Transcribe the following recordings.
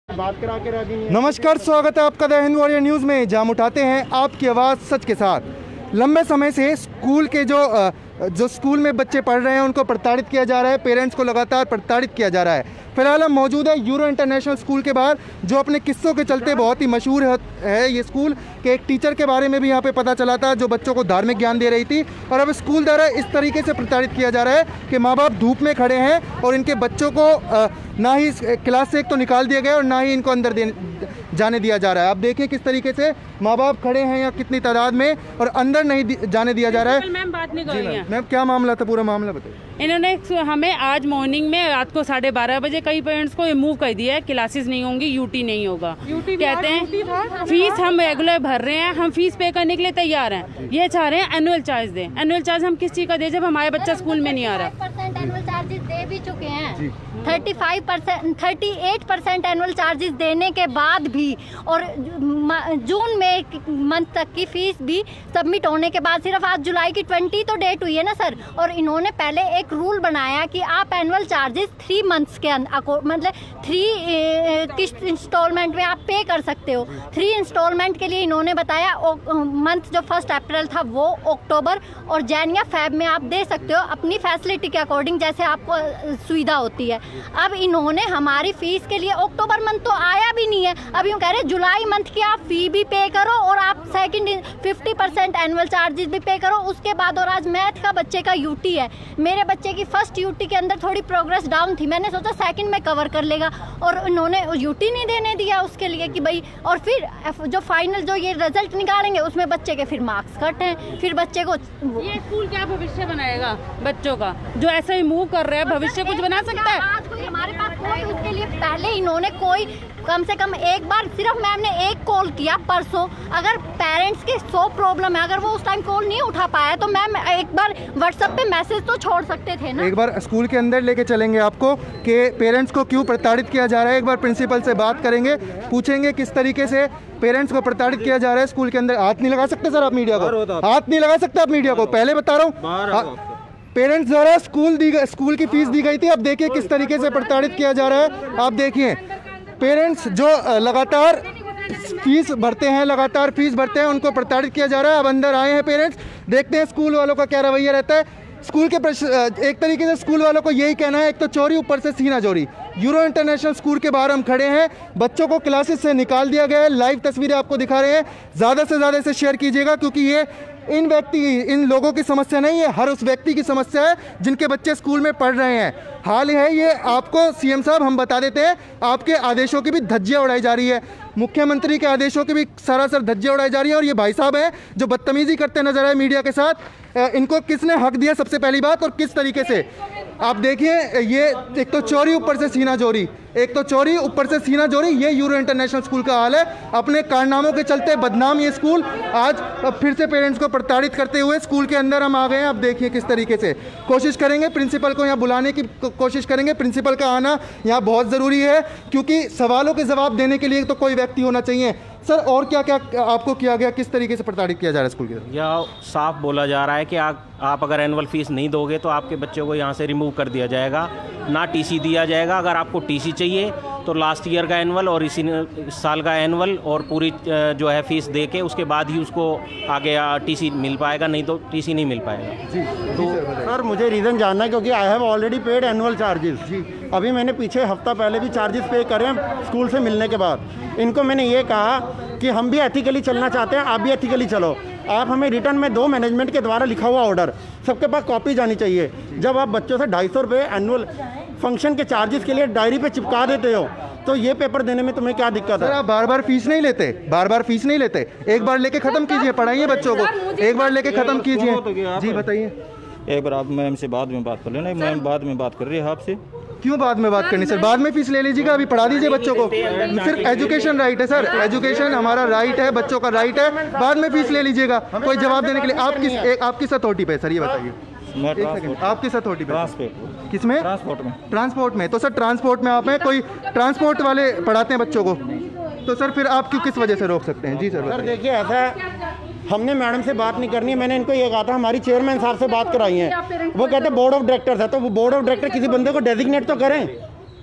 बात करा के राजी नहीं। नमस्कार, स्वागत है आपका द हिंद वॉरियर न्यूज़ में, जहां हम उठाते हैं आपकी आवाज़ सच के साथ। लंबे समय से स्कूल के जो स्कूल में बच्चे पढ़ रहे हैं उनको प्रताड़ित किया जा रहा है, पेरेंट्स को लगातार प्रताड़ित किया जा रहा है। फिलहाल हम मौजूद है यूरो इंटरनेशनल स्कूल के बाहर, जो अपने किस्सों के चलते बहुत ही मशहूर है। ये स्कूल के एक टीचर के बारे में भी यहाँ पे पता चला था, जो बच्चों को धार्मिक ज्ञान दे रही थी। और अब स्कूल द्वारा इस तरीके से प्रताड़ित किया जा रहा है कि माँ बाप धूप में खड़े हैं और इनके बच्चों को ना ही क्लास से एक तो निकाल दिया गया और ना ही इनको अंदर जाने दिया जा रहा है। आप देखिए किस तरीके से माँ बाप खड़े हैं या कितनी तादाद में, और अंदर नहीं जाने दिया जा रहा है। मैम बात नहीं कर रही हैं। मैम क्या मामला था, पूरा मामला बताइए। इन्होंने हमें आज मॉर्निंग में रात को 12:30 बजे कई पेरेंट्स को मूव कर दिया है, क्लासेस नहीं होंगी, यूटी नहीं होगा। कहते हैं फीस हम रेगुलर भर रहे हैं, हम फीस पे करने के लिए तैयार हैं। ये चाह रहे हैं एनुअल चार्ज दें। एनुअल चार्ज हम किस चीज का दें जब हमारे बच्चा स्कूल में नहीं आ रहा। 38% एनुअल चार्जेस दे भी चुके हैं। 38% एनुअल चार्जेस देने के बाद भी, और जून में मंथ तक की फीस भी सबमिट होने के बाद, सिर्फ आज जुलाई की 20 तो डेट हुई है ना सर। और इन्होंने पहले एक रूल बनाया कि आप एनुअल चार्जेस 3 मंथ्स के मतलब 3 किस्त इंस्टॉलमेंट में आप पे कर सकते हो। 3 इंस्टॉलमेंट के लिए इन्होंने बताया मंथ जो 1 अप्रैल था वो अक्टूबर और जैन या फेब में आप दे सकते हो, अपनी फैसिलिटी के अकॉर्डिंग जैसे आपको सुविधा होती है। अब इन्होंने हमारी फीस के लिए अक्टूबर मंथ तो आया भी नहीं है, अब यूँ कह रहे जुलाई मंथ की आप फी भी पे करो और आप सेकंड 50% एनुअल चार्जेस भी पे करो उसके बाद। और आज मैथ का बच्चे का यूटी है, मेरे बच्चे की फर्स्ट यूटी के अंदर थोड़ी प्रोग्रेस डाउन थी, मैंने सोचा सेकंड में कवर कर लेगा, और इन्होंने यूटी नहीं देने दिया उसके लिए कि भाई। और फिर जो फाइनल जो ये रिजल्ट निकालेंगे उसमें बच्चे के फिर मार्क्स कट हैं, फिर बच्चे को ये स्कूल क्या भविष्य बनाएगा बच्चों का, जो ऐसा ही मूव कर रहे हैं भविष्य कुछ बना सकता है। आज कोई हमारे पास कोई उसके लिए पहले इन्होंने कोई कम से कम एक बार सिर्फ मैम ने एक कॉल किया परसों। अगर पेरेंट्स के 100 प्रॉब्लम है, अगर वो उस टाइम कॉल नहीं उठा पाया तो मैम एक बार व्हाट्सएप पे मैसेज तो छोड़ सकते थे ना। एक बार स्कूल के अंदर लेके चलेंगे आपको कि पेरेंट्स को क्यों प्रताड़ित किया जा रहा है। एक बार प्रिंसिपल से बात करेंगे, पूछेंगे किस तरीके से पेरेंट्स को प्रताड़ित किया जा रहा है स्कूल के अंदर। हाथ नहीं लगा सकते सर आप मीडिया को, हाथ नहीं लगा सकते आप मीडिया को, पहले बता रहा हूँ। पेरेंट्स द्वारा स्कूल की फीस दी गई थी, अब देखिए किस तरीके से प्रताड़ित किया जा रहा है। आप देखिए पेरेंट्स जो लगातार फीस भरते हैं उनको प्रताड़ित किया जा रहा है। अब अंदर आए हैं पेरेंट्स, देखते हैं स्कूल वालों का क्या रवैया रहता है। स्कूल के एक तरीके से स्कूल वालों को यही कहना है, एक तो चोरी ऊपर से सीना चोरी। यूरो इंटरनेशनल स्कूल के बाहर हम खड़े हैं, बच्चों को क्लासेस से निकाल दिया गया है। लाइव तस्वीरें आपको दिखा रहे हैं, ज़्यादा से ज़्यादा इसे शेयर कीजिएगा, क्योंकि ये इन लोगों की समस्या नहीं है, हर उस व्यक्ति की समस्या है जिनके बच्चे स्कूल में पढ़ रहे हैं। हाल है ये, आपको सीएम साहब हम बता देते हैं, आपके आदेशों की भी धज्जियां उड़ाई जा रही है, मुख्यमंत्री के आदेशों की भी सरासर धज्जियां उड़ाई जा रही है। और ये भाई साहब हैं जो बदतमीजी करते नजर आए मीडिया के साथ, इनको किसने हक दिया सबसे पहली बात, और किस तरीके से। आप देखिए ये एक तो चोरी ऊपर से सीना चोरी, ये यूरो इंटरनेशनल स्कूल का हाल है। अपने कारनामों के चलते बदनाम ये स्कूल, आज अब फिर से पेरेंट्स को प्रताड़ित करते हुए स्कूल के अंदर हम आ गए हैं। अब देखिए किस तरीके से कोशिश करेंगे, प्रिंसिपल को यहाँ बुलाने की कोशिश करेंगे। प्रिंसिपल का आना यहाँ बहुत ज़रूरी है, क्योंकि सवालों के जवाब देने के लिए तो कोई व्यक्ति होना चाहिए। सर और क्या क्या आपको किया गया, किस तरीके से प्रताड़ित किया जा रहा है स्कूल के अंदर? यह साफ बोला जा रहा है कि आप अगर एनुअल फीस नहीं दोगे तो आपके बच्चों को यहाँ से रिमूव कर दिया जाएगा, ना टीसी दिया जाएगा। अगर आपको टीसी चाहिए तो लास्ट ईयर का एनुअल और इस साल का एनुअल और पूरी जो है फीस दे के उसके बाद ही उसको आगे टीसी मिल पाएगा, नहीं तो टीसी नहीं मिल पाएगा। जी तो सर मुझे रीज़न जानना है, क्योंकि I have already paid annual charges. जी अभी मैंने पीछे हफ्ता पहले भी चार्जेस पे करे हैं स्कूल से मिलने के बाद। इनको मैंने ये कहा कि हम भी एथिकली चलना चाहते हैं, आप भी एथिकली चलो। आप हमें रिटर्न में दो मैनेजमेंट के द्वारा लिखा हुआ ऑर्डर, सबके पास कॉपी जानी चाहिए। जब आप बच्चों से 250 रुपये एनुअल फंक्शन के चार्जेस के लिए डायरी पे चिपका देते हो, तो ये पेपर देने में तुम्हें क्या दिक्कत है? आप बार बार फीस नहीं लेते, एक बार लेके खत्म कीजिए, पढ़ाइए बच्चों को, एक बार लेके खत्म कीजिए। जी बताइए। एक बार आप मैम से बाद में बात कर लेना, मैम बाद में बात कर रही है आपसे। क्यों बाद में बात करनी सर, बाद में फीस ले लीजिएगा, अभी पढ़ा दीजिए बच्चों को। सिर्फ एजुकेशन राइट है सर, एजुकेशन हमारा राइट है, बच्चों का राइट है, बाद में फीस ले लीजिएगा। कोई जवाब देने के लिए आप किस अथॉरिटी पे सर, ये बताइए। आप किस अथॉरिटी पे? किसमें? ट्रांसपोर्ट में। तो सर ट्रांसपोर्ट में आप हैं, कोई ट्रांसपोर्ट वाले पढ़ाते हैं बच्चों को, तो सर फिर आप क्यों किस वजह से रोक सकते हैं? जी सर देखिए ऐसा है, हमने मैडम से बात नहीं करनी है। मैंने इनको ये कहा था, हमारी चेयरमैन साहब से बात कराई है, वो कहते हैं बोर्ड ऑफ डायरेक्टर्स है, तो वो बोर्ड ऑफ डायरेक्टर किसी बंदे को डेजिग्नेट तो करें।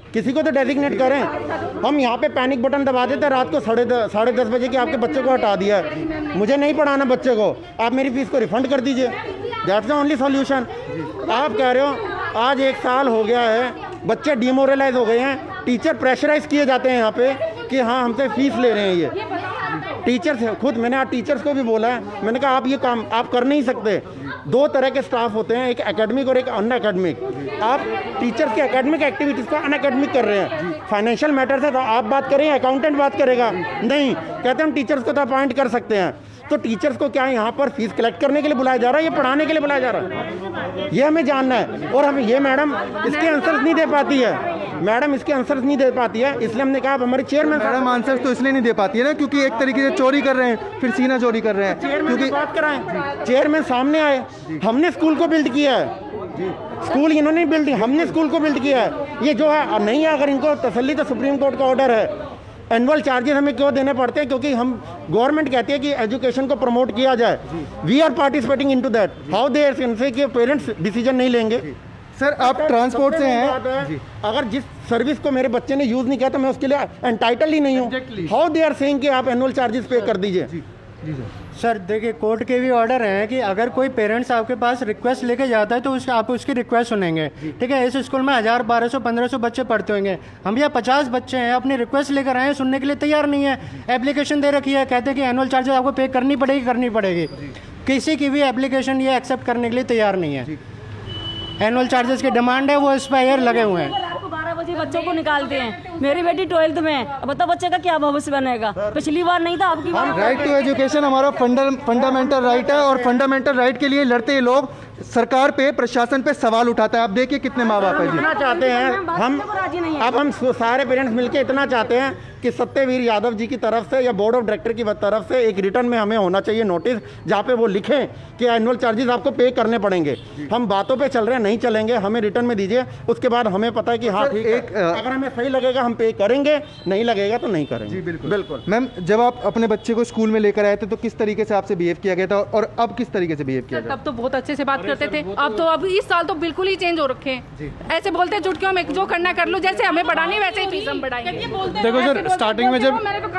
किसी को तो डेजिग्नेट करें। हम यहाँ पे पैनिक बटन दबा देते हैं रात को 10:30 बजे कि आपके बच्चे को हटा दिया है, मुझे नहीं पढ़ाना बच्चे को, आप मेरी फीस को रिफंड कर दीजिए। That's the only solution. आप कह रहे हो आज 1 साल हो गया है, बच्चे डिमोरलाइज हो गए हैं, टीचर प्रेशराइज किए जाते हैं यहाँ पे कि हाँ हमसे फीस ले रहे हैं ये टीचर्स। खुद मैंने आज टीचर्स को भी बोला है, मैंने कहा आप ये काम आप कर नहीं सकते। 2 तरह के स्टाफ होते हैं, एक एकेडमिक और एक अन एकेडमिक। आप टीचर्स के एकेडमिक एक्टिविटीज़ को अन एकेडमिक कर रहे हैं। फाइनेंशियल मैटर्स है तो आप बात करें, अकाउंटेंट बात करेगा नहीं, कहते हम टीचर्स को तो अपॉइंट कर सकते हैं। तो टीचर्स को क्या यहाँ पर फीस कलेक्ट करने के लिए बुलाया जा रहा है, ये पढ़ाने के लिए बुलाया जा रहा है, ये हमें जानना है। और हमें ये मैडम इसके आंसर्स नहीं दे पाती है, मैडम इसके आंसर्स नहीं दे पाती है, इसलिए हमने कहा हमारे चेयरमैन मैडम आंसर्स तो इसलिए नहीं दे पाती है ना क्योंकि एक तरीके से चोरी कर रहे हैं, फिर सीना चोरी कर रहे हैं। क्योंकि बात कराएं, चेयरमैन सामने आए, हमने स्कूल को बिल्ड किया है, स्कूल इन्होंने बिल्ड, हमने स्कूल को बिल्ड किया है। ये जो है नहीं है, अगर इनको तसल्ली तो सुप्रीम कोर्ट का ऑर्डर है। एनुअल चार्जेस हमें क्यों देने पड़ते हैं? क्योंकि हम गवर्नमेंट कहती है कि एजुकेशन को प्रमोट किया जाए, we are participating into that. How they say कि पेरेंट्स डिसीजन नहीं लेंगे। सर आप ट्रांसपोर्ट से हैं, अगर जिस सर्विस को मेरे बच्चे ने यूज़ नहीं किया तो मैं उसके लिए एंटाइटल ही नहीं हूँ। हाउ दे आर सेइंग कि आप एनुअल चार्जेस पे कर दीजिए। सर देखिए, कोर्ट के भी ऑर्डर हैं कि अगर कोई पेरेंट्स आपके पास रिक्वेस्ट लेके जाता है तो आप उसकी रिक्वेस्ट सुनेंगे, ठीक है। इस स्कूल में 1000, 1200, 1500 बच्चे पढ़ते होंगे, हम यहाँ 50 बच्चे हैं, अपनी रिक्वेस्ट लेकर आए हैं, सुनने के लिए तैयार नहीं है। एप्लीकेशन दे रखी है, कहते हैं कि एनुअल चार्जेस आपको पे करनी पड़ेगी। किसी की भी एप्लीकेशन ये एक्सेप्ट करने के लिए तैयार नहीं है। एनुअल चार्जेस की डिमांड है, वो इस पर ईयर लगे हुए हैं। 12 बजे बच्चों को निकालते हैं। मेरी बेटी 12th में, अब बताओ बच्चे का क्या भविष्य बनेगा? पिछली बार नहीं था, आपकी बार। राइट टू एजुकेशन हमारा फंडामेंटल राइट है और फंडामेंटल राइट के लिए लड़ते ये लोग सरकार पे, प्रशासन पे सवाल उठाता है। आप देखिए कितने माँ बाप है जी। इतना चाहते हैं हम सारे पेरेंट्स मिलके इतना चाहते हैं कि सत्यवीर यादव जी की तरफ से या बोर्ड ऑफ डायरेक्टर की तरफ से एक रिटर्न में हमें होना चाहिए नोटिस, जहाँ पे वो लिखें कि एनुअल चार्जेस आपको पे करने पड़ेंगे। हम बातों पे चल रहे हैं, नहीं चलेंगे, हमें रिटर्न में दीजिए, उसके बाद हमें पता है कि हाँ ठीक है, अगर हमें सही लगेगा हम पे करेंगे, नहीं लगेगा तो नहीं करेंगे। जी बिल्कुल। मैम जब आप अपने बच्चे को स्कूल में लेकर आए थे तो किस तरीके से आपसे बिहेव किया गया था और अब किस तरीके से बिहेव किया गया? तब तो बहुत अच्छे से बात करते थे, अब इस साल तो बिल्कुल ही चेंज हो रखे हैं। ऐसे बोलते हैं झूठ क्यों, मैं जो करना कर लो, जैसे हमें बढ़ानी वैसे ही फीस हम बढ़ाएंगे। देखो सर, स्टार्टिंग में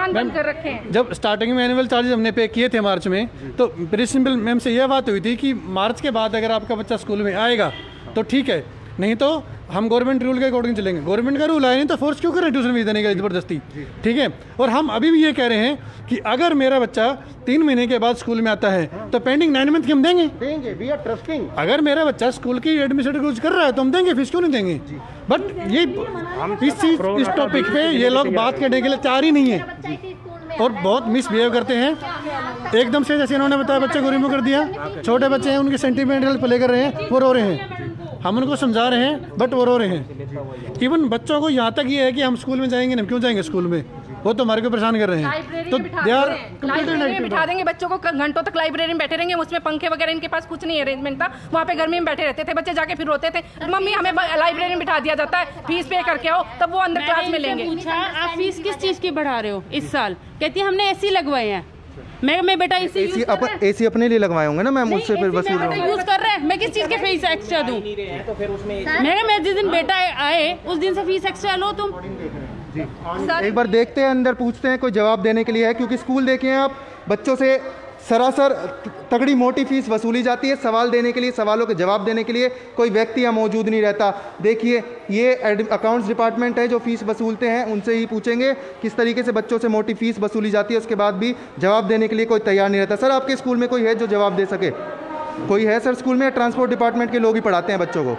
जब स्टार्टिंग में एनुअल चार्जेस हमने पे किए थे मार्च में, तो प्रिंसिपल मैम से यह बात हुई थी कि मार्च के बाद अगर आपका बच्चा स्कूल में आएगा तो ठीक है, नहीं तो हम गवर्नमेंट रूल के अकॉर्डिंग चलेंगे। गवर्नमेंट का रूल आया नहीं तो फोर्स क्यों करें ट्यूशन फीस देने का ज़बरदस्ती, ठीक है। और हम अभी भी ये कह रहे हैं कि अगर मेरा बच्चा 3 महीने के बाद स्कूल में आता है तो पेंडिंग 9 मंथ की हम देंगे। We are trusting. अगर मेरा बच्चा स्कूल की एडमिनिस्ट्रेटिव यूज कर रहा है तो हम देंगे, फीस क्यों नहीं देंगे। बट ये इस टॉपिक पे ये लोग बात करने के लिए तैयार ही नहीं है और बहुत मिसबिहेव करते हैं। एकदम से जैसे इन्होंने बताया बच्चे को रिमूव कर दिया, छोटे बच्चे हैं उनके सेंटिमेंटल प्ले कर रहे हैं, वो रो रहे हैं, हम उनको समझा रहे हैं बट वो रो रहे हैं। इवन बच्चों को यहाँ तक ये है कि हम स्कूल में जाएंगे, हम क्यों जाएंगे स्कूल में, वो तो हमारे को परेशान कर रहे हैं। तो लाइब्रेरी में बिठा देंगे बच्चों को, घंटों तक लाइब्रेरी में बैठे रहेंगे, उसमें पंखे वगैरह इनके पास कुछ नहीं अरेंजमेंट था, वहाँ पे गर्मी में बैठे रहते थे बच्चे, जाके फिर रोते थे, मम्मी हमें लाइब्रेरी में बिठा दिया जाता है, फीस पे करके आओ तब वो अंदर क्लास में लेंगे। पूछा आप फीस किस चीज की बढ़ा रहे हो इस साल, कहती है हमने एसी लगवाए हैं। मैं बेटा एसी अपने लिए लगवाए होंगे ना मैम, उससे फिर वसूल यूज कर रहे हैं, मैं किस चीज के फीस एक्स्ट्रा दूं? मैं जिस दिन बेटा आए उस दिन से फीस एक्स्ट्रा लो तुम। एक बार देखते हैं अंदर, पूछते हैं कोई जवाब देने के लिए है, क्योंकि स्कूल देखें आप, बच्चों से सरासर तगड़ी मोटी फीस वसूली जाती है। सवाल देने के लिए, सवालों के जवाब देने के लिए कोई व्यक्ति यहाँ मौजूद नहीं रहता। देखिए ये अकाउंट्स डिपार्टमेंट है जो फीस वसूलते हैं, उनसे ही पूछेंगे किस तरीके से बच्चों से मोटी फीस वसूली जाती है, उसके बाद भी जवाब देने के लिए कोई तैयार नहीं रहता। सर आपके स्कूल में कोई है जो जवाब दे सके? कोई है सर स्कूल में? ट्रांसपोर्ट डिपार्टमेंट के लोग ही पढ़ाते हैं बच्चों को?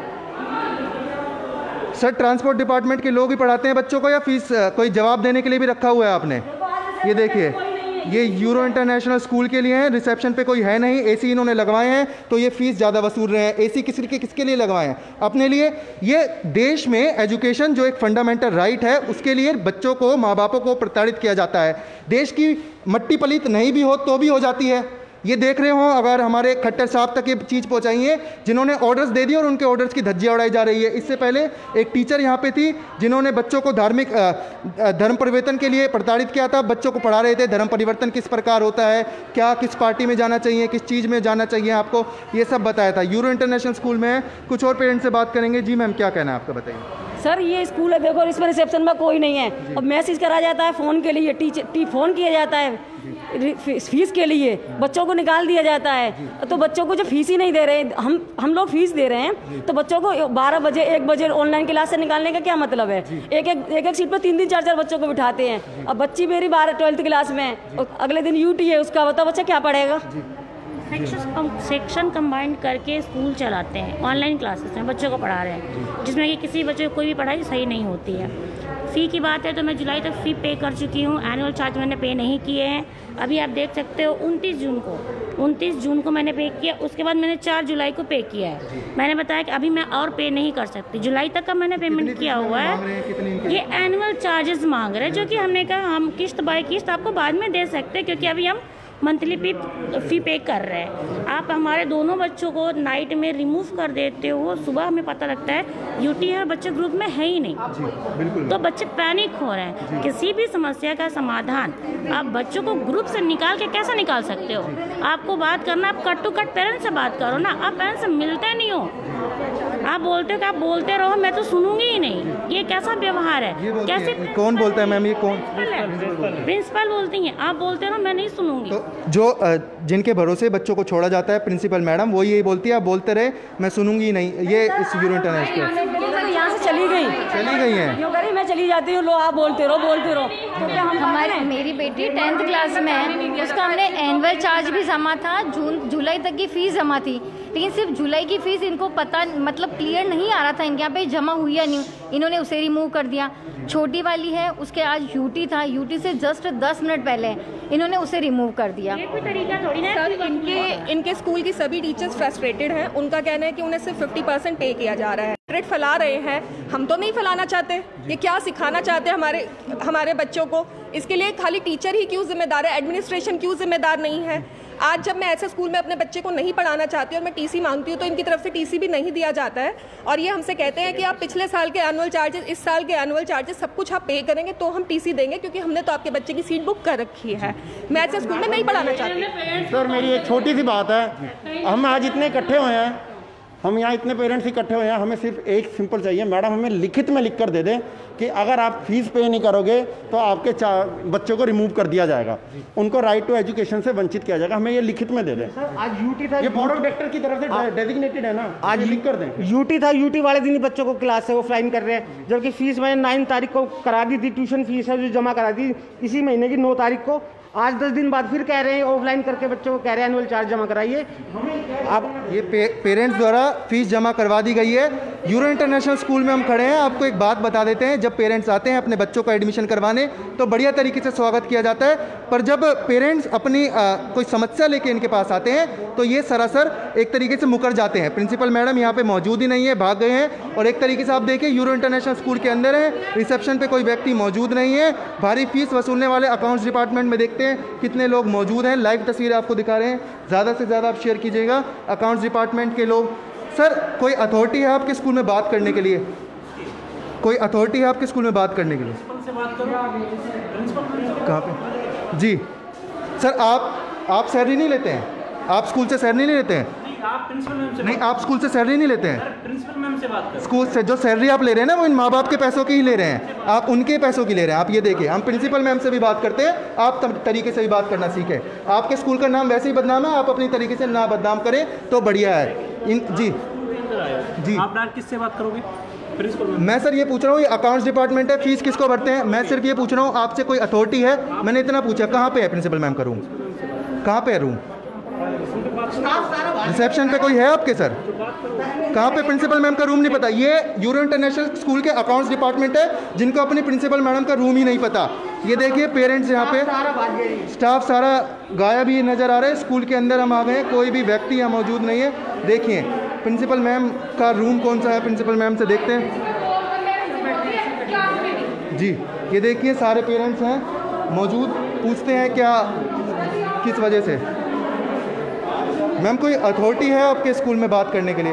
सर ट्रांसपोर्ट डिपार्टमेंट के लोग ही पढ़ाते हैं बच्चों को या फीस कोई जवाब देने के लिए भी रखा हुआ है आपने? ये देखिए ये यूरो इंटरनेशनल स्कूल के लिए है, रिसेप्शन पे कोई है नहीं, एसी इन्होंने लगवाए हैं तो ये फीस ज़्यादा वसूल रहे हैं। एसी किसके लिए लगवाए हैं? अपने लिए। ये देश में एजुकेशन जो एक फंडामेंटल राइट है उसके लिए बच्चों को, माँ बापों को प्रताड़ित किया जाता है। देश की मट्टी पलीत नहीं भी हो तो भी हो जाती है। ये देख रहे हो, अगर हमारे खट्टर साहब तक ये चीज़ पहुंचाई है जिन्होंने ऑर्डर्स दे दिए और उनके ऑर्डर्स की धज्जियां उड़ाई जा रही है। इससे पहले एक टीचर यहाँ पे थी जिन्होंने बच्चों को धर्म परिवर्तन के लिए प्रताड़ित किया था। बच्चों को पढ़ा रहे थे धर्म परिवर्तन किस प्रकार होता है, क्या किस पार्टी में जाना चाहिए, किस चीज़ में जाना चाहिए आपको, ये सब बताया था। यूरो इंटरनेशनल स्कूल में कुछ और पेरेंट्स से बात करेंगे। जी मैम क्या कहना है आपका, बताइए। सर ये स्कूल है, देखो इसमें रिसेप्शन में कोई नहीं है, अब मैसेज करा जाता है फ़ोन के लिए, फ़ोन किया जाता है फीस के लिए, बच्चों को निकाल दिया जाता है। तो बच्चों को जो फीस ही नहीं दे रहे, हम लोग फीस दे रहे हैं, तो बच्चों को 12 बजे 1 बजे ऑनलाइन क्लास से निकालने का क्या मतलब है? एक सीट पर 3 4 बच्चों को बिठाते हैं। अब बच्ची मेरी 12वीं क्लास में है और अगले दिन यूटी है उसका, बताओ बच्चा क्या पढ़ेगा? सेक्शन कंबाइंड करके स्कूल चलाते हैं, ऑनलाइन क्लासेस में बच्चों को पढ़ा रहे हैं, जिसमें कि किसी बच्चे को कोई भी पढ़ाई सही नहीं होती है। फ़ी की बात है तो मैं जुलाई तक फ़ी पे कर चुकी हूँ, एनुअल चार्ज मैंने पे नहीं किए हैं। अभी आप देख सकते हो 29 जून को मैंने पे किया, उसके बाद मैंने 4 जुलाई को पे किया है। मैंने बताया कि अभी मैं और पे नहीं कर सकती, जुलाई तक का मैंने पेमेंट किया हुआ है। ये एनुअल चार्जेस मांग रहे हैं, जो कि हमने कहा हम किस्त बाय किस्त आपको बाद में दे सकते हैं, क्योंकि अभी हम मंथली फ़ी पे कर रहे हैं। आप हमारे दोनों बच्चों को नाइट में रिमूव कर देते हो, सुबह हमें पता लगता है यूटी है, बच्चे ग्रुप में है ही नहीं, तो बच्चे पैनिक हो रहे हैं। किसी भी समस्या का समाधान आप बच्चों को ग्रुप से निकाल के कैसे निकाल सकते हो? आपको बात करना, आप कट टू कट पेरेंट्स से बात करो ना, आप पेरेंट्स से मिलते नहीं हो। आप बोलते हो कि आप बोलते रहो, मैं तो सुनूंगी ही नहीं। ये कैसा व्यवहार है? कैसे? कौन बोलता है मैम? ये कौन? प्रिंसिपल बोलती हैं, आप बोलते रहो, मैं नहीं सुनूंगी। तो जो जिनके भरोसे बच्चों को छोड़ा जाता है, प्रिंसिपल मैडम, वो यही बोलती है आप बोलते रहे, मैं सुनूंगी ही नहीं। ये इस यूरो इंटरनेशनल यहाँ से चली गई है, मैं चली जाती हूँ, लो आप बोलते रहो। तो क्या हमारी मेरी बेटी 10th क्लास में है, उसका हमने एनुअल चार्ज भी जमा था, जुलाई तक की फ़ीस जमा थी, लेकिन सिर्फ जुलाई की फ़ीस इनको पता मतलब क्लियर नहीं आ रहा था इनके यहाँ पे जमा हुई या नहीं, इन्होंने उसे रिमूव कर दिया। छोटी वाली है, उसके आज यूटी था, यूटी से जस्ट 10 मिनट पहले इन्होंने उसे रिमूव कर दिया। ये कोई तरीका थोड़ी ना। सर इनके स्कूल की सभी टीचर्स फ्रस्ट्रेटेड हैं, उनका कहना है कि उन्हें सिर्फ 50% पे किया जा रहा है। रेट फैला रहे हैं, हम तो नहीं फैलाना चाहते, ये क्या सिखाना चाहते हैं हमारे बच्चों को? इसके लिए खाली टीचर ही क्यों जिम्मेदार है, एडमिनिस्ट्रेशन क्यों जिम्मेदार नहीं है? आज जब मैं ऐसे स्कूल में अपने बच्चे को नहीं पढ़ाना चाहती और मैं टीसी मांगती हूँ तो इनकी तरफ से टीसी भी नहीं दिया जाता है, और ये हमसे कहते हैं कि आप पिछले साल के एनुअल चार्जेस, इस साल के एनुअल चार्जेस सब कुछ आप पे करेंगे तो हम टीसी देंगे, क्योंकि हमने तो आपके बच्चे की सीट बुक कर रखी है। मैं ऐसे स्कूल में नहीं पढ़ाना चाहती। सर मेरी एक छोटी सी बात है, हम आज इतने इकट्ठे हुए हैं, हम यहाँ इतने पेरेंट्स इकट्ठे हुए हैं, हमें सिर्फ एक सिंपल चाहिए, मैडम हमें लिखित में लिख कर दे दें कि अगर आप फीस पे नहीं करोगे तो आपके बच्चों को रिमूव कर दिया जाएगा, उनको राइट टू एजुकेशन से वंचित किया जाएगा, हमें ये लिखित में दे दें। आज यूटी था, ये बोर्ड ऑफ डायरेक्टर की तरफ से डेजिग्नेटेड है ना, आज लिख कर दें। यूटी था, यूटी वाले दिन ही बच्चों को क्लास से ऑफलाइन कर रहे हैं, जबकि फीस मैंने 9 तारीख को करा दी थी, ट्यूशन फीस है जो जमा करा दी इसी महीने की 9 तारीख को। आज 10 दिन बाद फिर कह रहे हैं ऑफलाइन करके बच्चों को कह रहे हैं एनुअल चार्ज जमा कराइए। अब ये पेरेंट्स द्वारा फीस जमा करवा दी गई है। यूरो इंटरनेशनल स्कूल में हम खड़े हैं, आपको एक बात बता देते हैं, जब पेरेंट्स आते हैं अपने बच्चों का एडमिशन करवाने तो बढ़िया तरीके से स्वागत किया जाता है, पर जब पेरेंट्स अपनी कोई समस्या लेके इनके पास आते हैं तो ये सरासर एक तरीके से मुकर जाते हैं। प्रिंसिपल मैडम यहाँ पे मौजूद ही नहीं है, भाग गए हैं, और एक तरीके से आप देखिए यूरो इंटरनेशनल स्कूल के अंदर है, रिसेप्शन पे कोई व्यक्ति मौजूद नहीं है। भारी फीस वसूलने वाले अकाउंट्स डिपार्टमेंट में देखते हैं कितने लोग मौजूद हैं, लाइव तस्वीरें आपको दिखा रहे हैं, ज़्यादा से ज़्यादा आप शेयर कीजिएगा अकाउंट्स डिपार्टमेंट के लोग। सर कोई अथॉरिटी है आपके स्कूल में बात करने के लिए? कोई अथॉरिटी है आपके स्कूल में बात करने के लिए? कहाँ पे? जी सर, आप सैलरी नहीं लेते हैं? आप स्कूल से सैलरी नहीं लेते हैं? आप प्रिंसिपल मैम से नहीं, आप स्कूल से सैलरी नहीं लेते हैं? प्रिंसिपल मैम से बात करें। स्कूल से जो सैलरी आप ले रहे हैं ना, वो इन माँ बाप के पैसों की ही ले रहे हैं, आप उनके पैसों की ले रहे हैं। आप ये देखिए, हम प्रिंसिपल मैम से भी बात करते हैं, आप तरीके से भी बात करना सीखें। आपके स्कूल का नाम वैसे ही बदनाम है, आप अपनी तरीके से ना बदनाम करें तो बढ़िया है। जी आप डायरेक्ट किससे बात करोगे? मैं सर ये पूछ रहा हूँ, ये अकाउंट्स डिपार्टमेंट है, फीस किसको भरते हैं? मैं सिर्फ ये पूछ रहा हूँ आपसे, कोई अथॉरिटी है? मैंने इतना पूछा। कहाँ पे है प्रिंसिपल मैम का रूम? कहाँ पे है रूम? रिसेप्शन पे कोई है आपके सर? कहाँ पे? प्रिंसिपल मैम का रूम नहीं पता? ये यूरो इंटरनेशनल स्कूल के अकाउंट्स डिपार्टमेंट है, जिनको अपनी प्रिंसिपल मैडम का रूम ही नहीं पता। ये देखिए पेरेंट्स यहाँ पे, स्टाफ सारा गायब ही नज़र आ रहा है। स्कूल के अंदर हम आ गए, कोई भी व्यक्ति यहाँ मौजूद नहीं है। देखिए प्रिंसिपल मैम का रूम कौन सा है, प्रिंसिपल मैम से देखते हैं। जी ये देखिए सारे पेरेंट्स हैं मौजूद, पूछते हैं क्या किस वजह से। मैम कोई अथॉरिटी है आपके स्कूल में बात करने के लिए?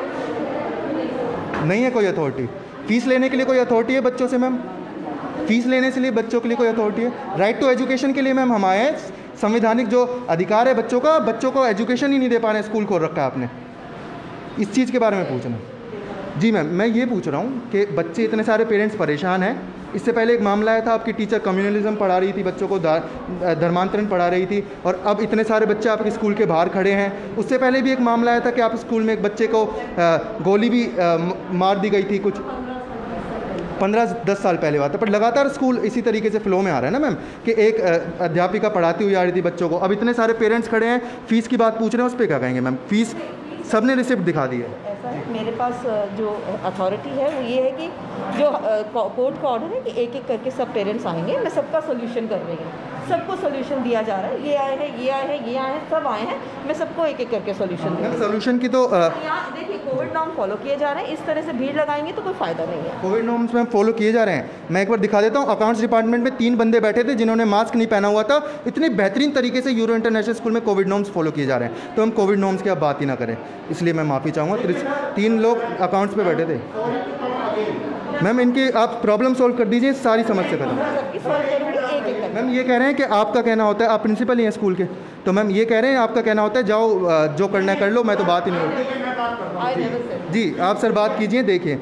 नहीं है कोई अथॉरिटी। फीस लेने के लिए कोई अथॉरिटी है बच्चों से? मैम फीस लेने के लिए बच्चों के लिए कोई अथॉरिटी है? राइट टू एजुकेशन के लिए मैम हम आए हैं, संवैधानिक जो अधिकार है बच्चों का, बच्चों को एजुकेशन ही नहीं दे पा रहे, स्कूल खोल रखा है आपने। इस चीज़ के बारे में पूछना। जी मैम, मैं ये पूछ रहा हूँ कि बच्चे इतने सारे पेरेंट्स परेशान हैं। इससे पहले एक मामला आया था, आपकी टीचर कम्युनलिज्म पढ़ा रही थी, बच्चों को धर्मांतरण पढ़ा रही थी, और अब इतने सारे बच्चे आपके स्कूल के बाहर खड़े हैं। उससे पहले भी एक मामला आया था कि आप स्कूल में एक बच्चे को गोली भी मार दी गई थी, कुछ 15-10 साल पहले बात है। पर लगातार स्कूल इसी तरीके से फ्लो में आ रहा है ना मैम, कि एक अध्यापिका पढ़ाती हुई आ रही थी बच्चों को, अब इतने सारे पेरेंट्स खड़े हैं, फ़ीस की बात पूछ रहे हैं, उस पर क्या कहेंगे मैम? फ़ीस सबने रिसिप्ट दिखा दी है। ऐसा है, मेरे पास जो अथॉरिटी है वो ये है कि जो कोर्ट का ऑर्डर है कि एक एक करके सब पेरेंट्स आएंगे, मैं सबका सोल्यूशन कर रही हूँ, सबको सोल्यूशन दिया जा रहा है। ये आए हैं, ये आए हैं, ये आए हैं, सब आए हैं, मैं सबको एक एक करके सोल्यूशन दूँ। सोल्यूशन की तो यहाँ देखिए कोविड नॉर्म फॉलो किए जा रहे हैं, इस तरह से भीड़ लगाएंगे तो कोई फ़ायदा नहीं है। कोविड नॉर्म्स में फॉलो किए जा रहे हैं। मैं एक बार दिखा देता हूँ, अकाउंट्स डिपार्टमेंट में 3 बंदे बैठे थे जिन्होंने मास्क नहीं पहना हुआ था। इतनी बेहतरीन तरीके से यूरो इंटरनेशनल स्कूल में कोविड नॉर्म्स फॉलो किए जा रहे हैं, तो हम कोविड नॉर्म्स की अब बात ही ना करें, इसलिए मैं माफ़ी चाहूँगा। 3 लोग अकाउंट्स पे बैठे थे। मैम इनकी आप प्रॉब्लम सॉल्व कर दीजिए, सारी समस्या खत्म। मैम ये कह रहे हैं कि आपका कहना होता है, आप प्रिंसिपल ही हैं स्कूल के, तो मैम ये कह रहे हैं आपका कहना होता है जाओ जो करना है कर लो, मैं तो बात ही नहीं करूँ। जी आप सर बात कीजिए, देखिए।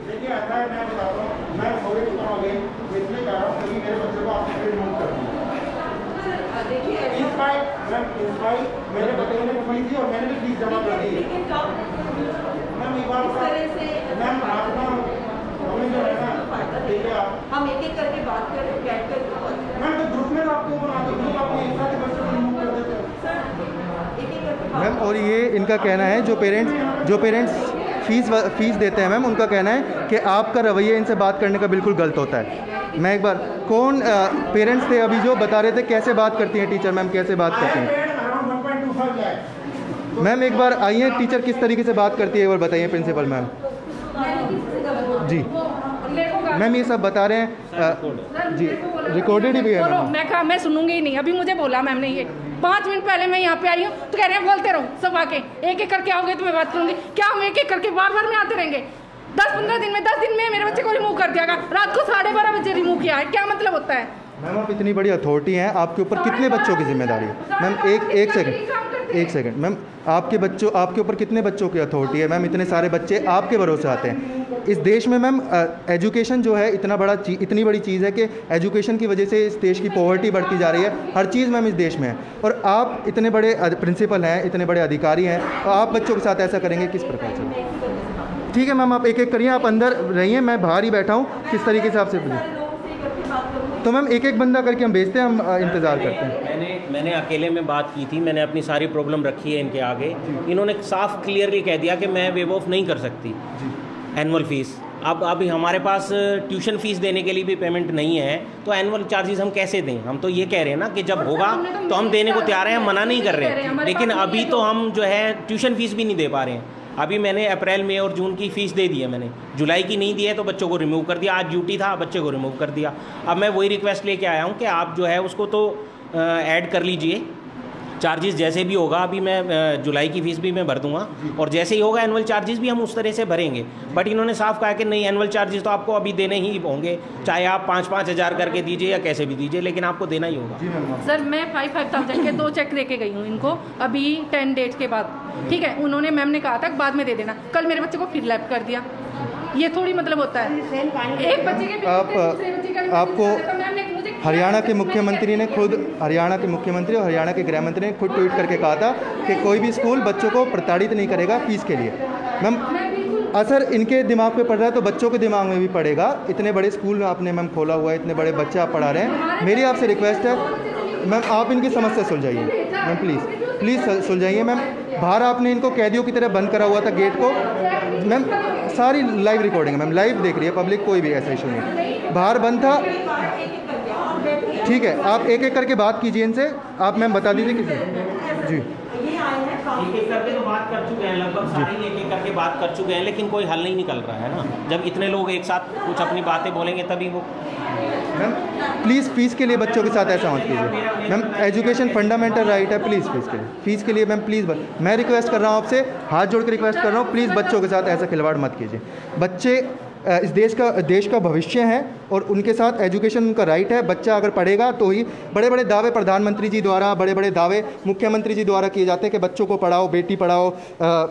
हम एक एक करके बात करें, बैठ कर मैम तो ग्रुप में आपको बना दो, ग्रुप आपको एक साथ बच्चों को रिमूव कर देते हैं सर, एक एक करके मैम। और ये इनका कहना है, जो पेरेंट्स फीस देते हैं मैम, उनका कहना है कि आपका रवैया इनसे बात करने का बिल्कुल गलत होता है। मैं एक बार, कौन पेरेंट्स थे अभी जो बता रहे थे कैसे बात करती हैं टीचर, मैम कैसे बात करती हैं? मैम एक बार आइए, टीचर किस तरीके से बात करती है एक बार बताइए प्रिंसिपल मैम। जी मैम ये सब बता रहे हैं जी, रिकॉर्डेड ही है। मैं कहा मैं सुनूंगी ही नहीं, अभी मुझे बोला मैम ने, ये 5 मिनट पहले मैं यहाँ पे आई हूँ तो कह रहे हैं बोलते रहो सब आके, एक एक करके आओगे तो मैं बात करूंगी। क्या हम एक एक करके बार बार में आते रहेंगे? 10-15 दिन में 10 दिन में मेरे बच्चे को रिमूव कर दिया, रात को 12:30 बजे रिमूव किया है, क्या मतलब होता है? मैम आप इतनी बड़ी अथॉरिटी हैं, आपके ऊपर कितने बच्चों की जिम्मेदारी है? मैम एक सेकंड मैम, आपके ऊपर कितने बच्चों की अथॉरिटी है? मैम इतने सारे बच्चे आपके भरोसे आते हैं इस देश में। मैम एजुकेशन जो है इतनी बड़ी चीज़ है कि एजुकेशन की वजह से इस देश की पॉवर्टी बढ़ती जा रही है, हर चीज़ मैम इस देश में है, और आप इतने बड़े प्रिंसिपल हैं, इतने बड़े अधिकारी हैं, तो आप बच्चों के साथ ऐसा करेंगे किस प्रकार से? ठीक है मैम, आप एक एक करिए, आप अंदर रहिए, मैं बाहर ही बैठा हूँ, किस तरीके से आपसे तो मैम एक एक बंदा करके हम भेजते हैं, हम इंतज़ार करते हैं। मैंने अकेले में बात की थी, मैंने अपनी सारी प्रॉब्लम रखी है इनके आगे, इन्होंने साफ क्लियरली कह दिया कि मैं वेव ऑफ नहीं कर सकती एनुअल फीस। अब अभी हमारे पास ट्यूशन फीस देने के लिए भी पेमेंट नहीं है, तो एनुअल चार्जेस हम कैसे दें? हम तो ये कह रहे हैं ना कि जब होगा तो हम देने को तैयार हैं, हम मना नहीं कर रहे हैं, लेकिन अभी तो हम जो है ट्यूशन फीस भी नहीं दे पा रहे हैं। अभी मैंने अप्रैल मई और जून की फ़ीस दे दी है, मैंने जुलाई की नहीं दी है तो बच्चों को रिमूव कर दिया। आज ड्यूटी था, बच्चे को रिमूव कर दिया। अब मैं वही रिक्वेस्ट लेके आया हूँ कि आप जो है उसको तो ऐड कर लीजिए, चार्जेस जैसे भी होगा। अभी मैं जुलाई की फ़ीस भी मैं भर दूंगा, और जैसे ही होगा एनुअल चार्जेस भी हम उस तरह से भरेंगे। बट इन्होंने साफ कहा कि नहीं, एनुअल चार्जेस तो आपको अभी देने ही होंगे, चाहे आप 5-5 हज़ार करके दीजिए या कैसे भी दीजिए, लेकिन आपको देना ही होगा। सर मैं 5,000 के 2 चेक दे के गई हूँ इनको अभी 10 डेट के बाद, ठीक है। उन्होंने मैम ने कहा था बाद में दे देना, कल मेरे बच्चे को फिर लैब कर दिया। ये थोड़ी मतलब होता है, एक बच्चे के आपको हरियाणा के मुख्यमंत्री ने खुद, हरियाणा के मुख्यमंत्री और हरियाणा के गृह मंत्री ने खुद ट्वीट करके कहा था कि कोई भी स्कूल बच्चों को प्रताड़ित नहीं करेगा फीस के लिए। मैम असर इनके दिमाग पे पड़ रहा है तो बच्चों के दिमाग में भी पड़ेगा। इतने बड़े स्कूल में आपने मैम खोला हुआ है, इतने बड़े बच्चे आप पढ़ा रहे हैं, मेरी आपसे रिक्वेस्ट है मैम आप इनकी समस्या सुलझाइए मैम, प्लीज़ सुलझाइए मैम। बाहर आपने इनको कैदियों की तरह बंद करा हुआ था गेट को मैम, सारी लाइव रिकॉर्डिंग है मैम, लाइव देख रही है पब्लिक, कोई भी ऐसा इशू नहीं, बाहर बंद था। ठीक है, आप एक एक करके बात कीजिए इनसे, आप मैम बता दीजिए किसी जी। एक एक करके तो बात कर चुके हैं, लगभग सारे एक एक करके बात कर चुके हैं, लेकिन कोई हल नहीं निकल रहा है ना। जब इतने लोग एक साथ कुछ अपनी बातें बोलेंगे तभी वो। मैम प्लीज़ फीस के लिए बच्चों के साथ ऐसा मत कीजिए मैम, एजुकेशन फंडामेंटल राइट है, प्लीज़ फीस के लिए मैम प्लीज़ मैं रिक्वेस्ट कर रहा हूँ आपसे, हाथ जोड़ के रिक्वेस्ट कर रहा हूँ, प्लीज़ बच्चों के साथ ऐसा खिलवाड़ मत कीजिए। बच्चे इस देश का भविष्य है और उनके साथ एजुकेशन उनका राइट है। बच्चा अगर पढ़ेगा तो ही, बड़े बड़े दावे प्रधानमंत्री जी द्वारा, बड़े बड़े दावे मुख्यमंत्री जी द्वारा किए जाते हैं कि बच्चों को पढ़ाओ, बेटी पढ़ाओ,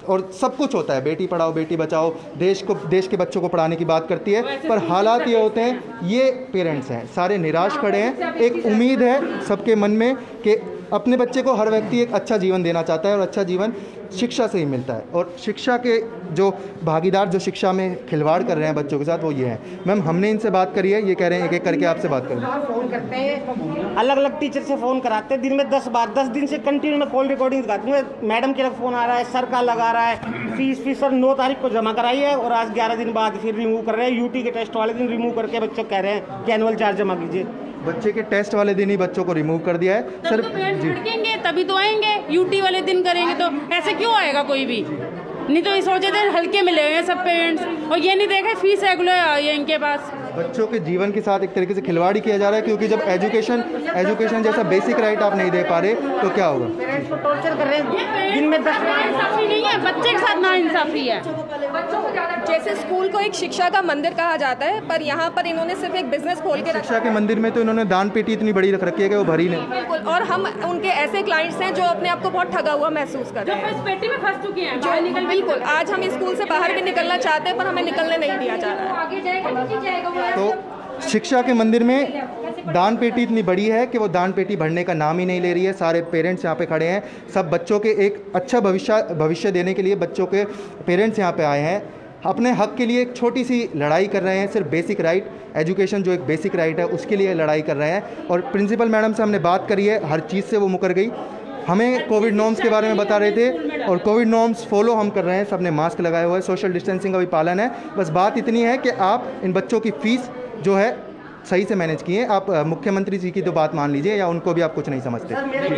और सब कुछ होता है, बेटी पढ़ाओ बेटी बचाओ, देश के बच्चों को पढ़ाने की बात करती है, पर हालात ये होते हैं, ये पेरेंट्स हैं सारे निराश खड़े हैं। एक उम्मीद है सबके मन में कि अपने बच्चे को हर व्यक्ति एक अच्छा जीवन देना चाहता है और अच्छा जीवन शिक्षा से ही मिलता है, और शिक्षा के जो भागीदार जो शिक्षा में खिलवाड़ कर रहे हैं बच्चों के साथ वो ये हैं। मैम हमने इनसे बात करी है, ये कह रहे हैं एक एक करके आपसे बात करें। फ़ोन करते हैं, अलग अलग टीचर से फ़ोन कराते हैं, दिन में 10 बार, 10 दिन से कंटिन्यू में कॉल रिकॉर्डिंग दिखाती हूँ। मैडम के फ़ोन आ रहा है, सर का लगा रहा है, फीस सर 9 तारीख को जमा कराई है और आज 11 दिन बाद फिर रिमूव कर रहे हैं। यूटी के टेस्ट वाले दिन रिमूव करके बच्चों कह रहे हैं कि एनुअल चार्ज जमा कीजिए। बच्चे के टेस्ट वाले दिन ही बच्चों को रिमूव कर दिया है सर। जी तभी तो आएंगे, यूटी वाले दिन करेंगे तो ऐसे क्यों आएगा कोई भी? नहीं तो ये सोचे थे हल्के मिले हुए हैं सब पेरेंट्स, और ये नहीं देखे फीस रेगुलर आई है इनके पास। बच्चों के जीवन के साथ एक तरीके से खिलवाड़ी किया जा रहा है, क्योंकि जब एजुकेशन जैसा बेसिक राइट आप नहीं दे पा रहे तो क्या होगा? पेरेंट्स को टॉर्चर कर रहे हैं दिन में 10 इंसाफी नहीं है, बच्चे के साथ ना इंसाफी है। जैसे स्कूल को एक शिक्षा का मंदिर कहा जाता है, पर यहाँ पर इन्होंने सिर्फ एक बिजनेस खोल के शिक्षा के मंदिर में तो इन्होंने दान पेटी इतनी बड़ी रख रखी है कि वो भरी नहीं। बिल्कुल, और हम उनके ऐसे क्लाइंट्स हैं जो अपने आप को बहुत ठगा हुआ महसूस कर रहे हैं, जो पेटी में फंस चुके हैं। बिल्कुल, आज हम स्कूल से बाहर भी निकलना चाहते हैं पर हमें निकलने नहीं दिया जा रहा है। तो शिक्षा के मंदिर में दान पेटी इतनी बड़ी है कि वो दान पेटी भरने का नाम ही नहीं ले रही है। सारे पेरेंट्स यहाँ पे खड़े हैं, सब बच्चों के एक अच्छा भविष्य देने के लिए बच्चों के पेरेंट्स यहाँ पे आए हैं, अपने हक के लिए एक छोटी सी लड़ाई कर रहे हैं। सिर्फ बेसिक राइट एजुकेशन जो एक बेसिक राइट है उसके लिए लड़ाई कर रहे हैं। और प्रिंसिपल मैडम से हमने बात करी है, हर चीज़ से वो मुकर गई। हमें कोविड नॉर्म्स के बारे में बता रहे थे और कोविड नॉर्म्स फॉलो हम कर रहे हैं, सबने मास्क लगाए हुए हैं, सोशल डिस्टेंसिंग का भी पालन है। बस बात इतनी है कि आप इन बच्चों की फ़ीस जो है सही से मैनेज किए। आप मुख्यमंत्री जी की तो बात मान लीजिए, या उनको भी आप कुछ नहीं समझते?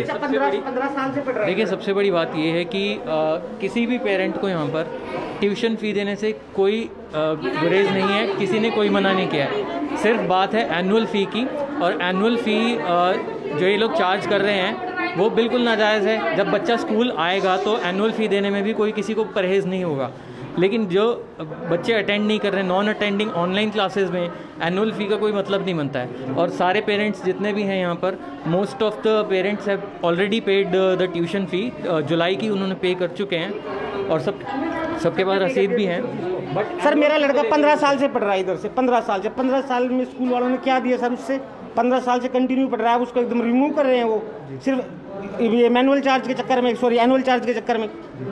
देखिए, सबसे बड़ी बात ये है कि किसी भी पेरेंट को यहाँ पर ट्यूशन फ़ी देने से कोई गुरेज नहीं है, किसी ने कोई मना नहीं किया है। सिर्फ बात है एनुअल फ़ी की, और एनुअल फ़ी जो ये लोग चार्ज कर रहे हैं वो बिल्कुल नाजायज़ है। जब बच्चा स्कूल आएगा तो एनुअल फ़ी देने में भी कोई किसी को परहेज़ नहीं होगा, लेकिन जो बच्चे अटेंड नहीं कर रहे, नॉन अटेंडिंग ऑनलाइन क्लासेस में एनुअल फ़ी का कोई मतलब नहीं बनता है। और सारे पेरेंट्स जितने भी हैं यहाँ पर, most of the parents have already paid the tuition fee. जुलाई की उन्होंने पे कर चुके हैं और सबके पास रसीद भी हैं। बट सर मेरा लड़का 15 साल से पढ़ रहा है इधर से, 15 साल में स्कूल वालों ने क्या दिया सर? उससे 15 साल से कंटिन्यू पढ़ रहा है, उसको एकदम रिमूव कर रहे हैं वो सिर्फ ये मैनुअल चार्ज के चक्कर में, सॉरी एनुअल चार्ज के चक्कर में।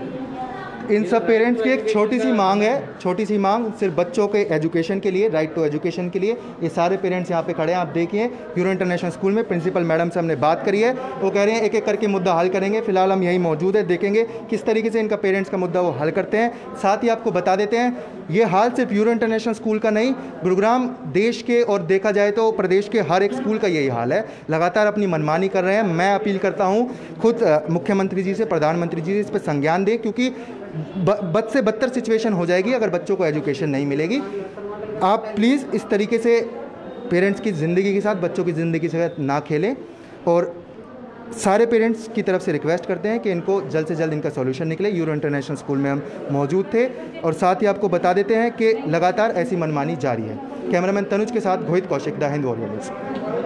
इन सब पेरेंट्स की एक छोटी सी मांग है, छोटी सी मांग सिर्फ बच्चों के एजुकेशन के लिए, राइट टू एजुकेशन के लिए। ये सारे पेरेंट्स यहाँ पे खड़े हैं, आप देखिए। ह्यूरो इंटरनेशनल स्कूल में प्रिंसिपल मैडम से हमने बात करी है, वो कह रहे हैं एक एक करके मुद्दा हल करेंगे। फिलहाल हम यही मौजूद है, देखेंगे किस तरीके से इनका पेरेंट्स का मुद्दा वो हल करते हैं। साथ ही आपको बता देते हैं ये हाल सिर्फ ह्यूरो इंटरनेशनल स्कूल का नहीं, गुरुग्राम देश के और देखा जाए तो प्रदेश के हर एक स्कूल का यही हाल है। लगातार अपनी मनमानी कर रहे हैं। मैं अपील करता हूँ खुद मुख्यमंत्री जी से, प्रधानमंत्री जी से इस पर संज्ञान दें, क्योंकि बद से बदतर सिचुएशन हो जाएगी अगर बच्चों को एजुकेशन नहीं मिलेगी। आप प्लीज़ इस तरीके से पेरेंट्स की ज़िंदगी के साथ, बच्चों की ज़िंदगी के साथ ना खेलें, और सारे पेरेंट्स की तरफ से रिक्वेस्ट करते हैं कि इनको जल्द से जल्द इनका सॉल्यूशन निकले। ह्यूरो इंटरनेशनल स्कूल में हम मौजूद थे, और साथ ही आपको बता देते हैं कि लगातार ऐसी मनमानी जारी है। कैमरामैन तनुज के साथ Rohit Kaushik, the Hind warrior news.